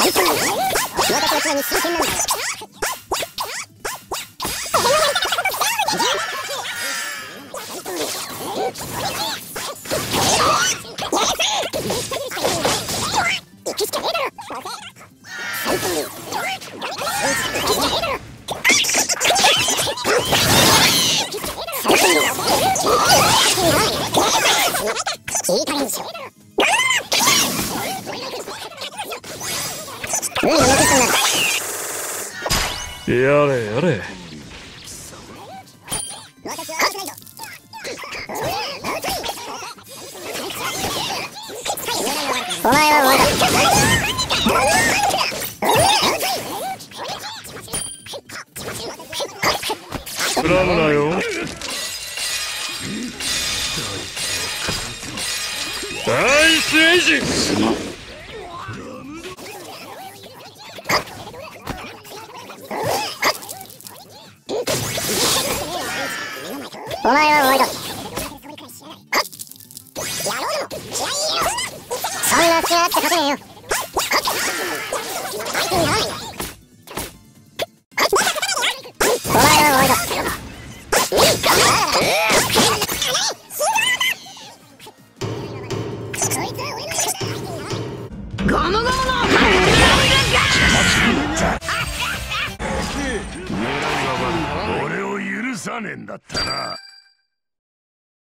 やれやれ。 お前は終わりだ。 振らんなよ。ナイスエイジ。 お前は終わりだ。そんな隙があって勝てねえよ。お前は終わりだ。ゴムゴムの俺を許さねえんだったな。